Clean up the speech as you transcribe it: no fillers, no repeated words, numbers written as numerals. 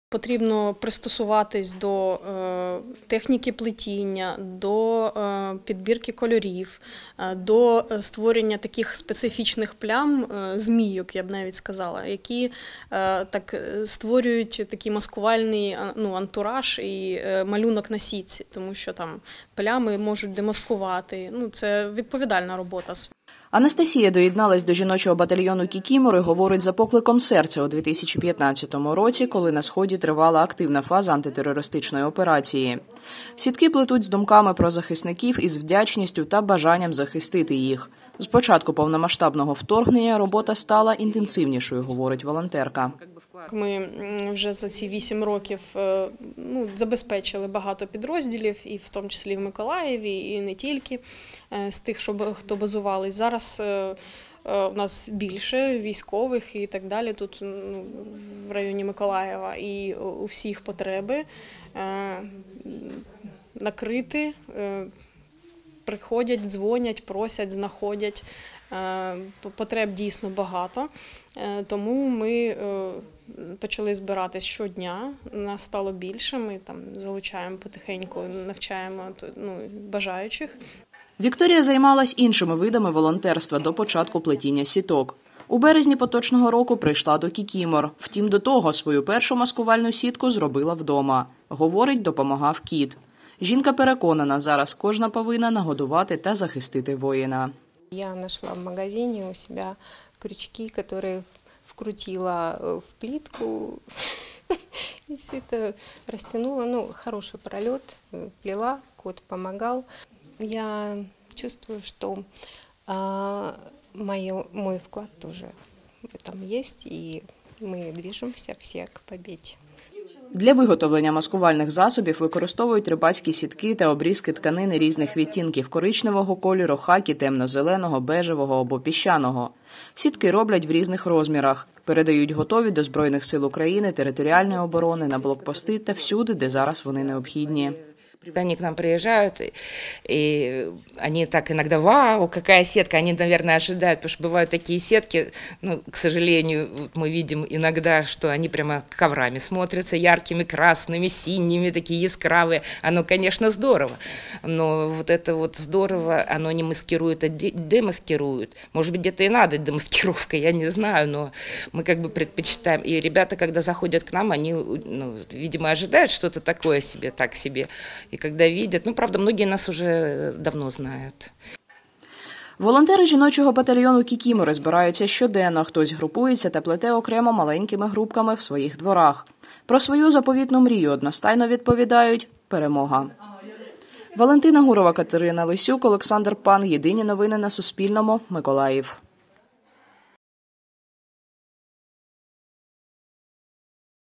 Потрібно пристосуватись до техніки плетіння, до підбірки кольорів, до створення таких специфічних плям, змійок, я б навіть сказала, які так створюють такий маскувальний антураж і малюнок на сітці, тому що там плями можуть демаскувати. Це відповідальна робота. Анастасія доєдналась до жіночого батальйону «Кікімори», говорить, за покликом серця у 2015 році, коли на Сході тривала активна фаза антитерористичної операції. Сітки плетуть з думками про захисників із вдячністю та бажанням захистити їх. З початку повномасштабного вторгнення робота стала інтенсивнішою, говорить волонтерка. Ми вже за ці 8 років забезпечили багато підрозділів, і в тому числі в Миколаєві, і не тільки, з тих, хто базувались. Зараз у нас більше військових і так далі, тут в районі Миколаєва, і у всіх потреби накрити, приходять, дзвонять, просять, знаходять. Потреб дійсно багато, тому ми почали збиратись щодня, нас стало більше, ми там залучаємо потихеньку, навчаємо бажаючих. Вікторія займалась іншими видами волонтерства до початку плетіння сіток. У березні поточного року прийшла до «Кікімор». Втім, до того свою першу маскувальну сітку зробила вдома. Говорить, допомагав кіт. Жінка переконана, зараз кожна повинна нагодувати та захистити воїна. Я нашла в магазине у себя крючки, которые вкрутила в плитку и все это растянула. Хороший пролет, плела, кот помогал. Я чувствую, что мой вклад тоже в этом есть, и мы движемся все к победе. Для виготовлення маскувальних засобів використовують рибацькі сітки та обрізки тканини різних відтінків – коричневого кольору, хакі, темно-зеленого, бежевого або піщаного. Сітки роблять в різних розмірах. Передають готові до Збройних сил України, територіальної оборони, на блокпости та всюди, де зараз вони необхідні. Они к нам приезжают, и они так иногда: вау, какая сетка! Они, наверное, ожидают, потому что бывают такие сетки, к сожалению, мы видим иногда, что они прямо коврами смотрятся, яркими, красными, синими, такие яскравые. Оно, конечно, здорово, но вот это вот здорово, оно не маскирует, а демаскирует. Может быть, где-то и надо демаскировка, я не знаю, но мы как бы предпочитаем. И ребята, когда заходят к нам, они, видимо, ожидают что-то такое себе, так себе. И когда видят, правда, многие нас уже давно знають. Волонтери жіночого батальйону «Кікімори» збираються щоденно. Хтось групується та плете окремо маленькими групками в своїх дворах. Про свою заповітну мрію одностайно відповідають – перемога. Валентина Гурова, Катерина Лисюк, Олександр Пан. Єдині новини на Суспільному. Миколаїв.